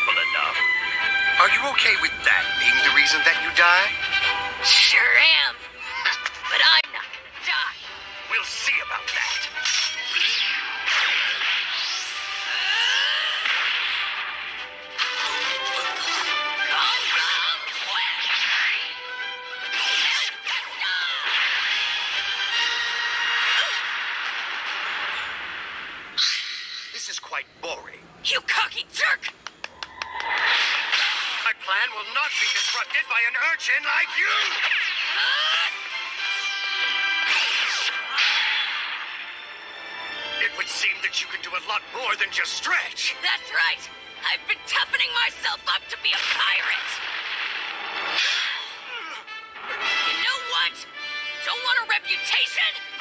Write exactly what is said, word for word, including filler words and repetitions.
simple enough. Are you okay with that being the reason that you die? Sure am. But I'm not gonna die. We'll see about that. This is quite boring. You cocky jerk! My plan will not be disrupted by an urchin like you! It would seem that you can do a lot more than just stretch. That's right. I've been toughening myself up to be a pirate. You know what? Don't want a reputation?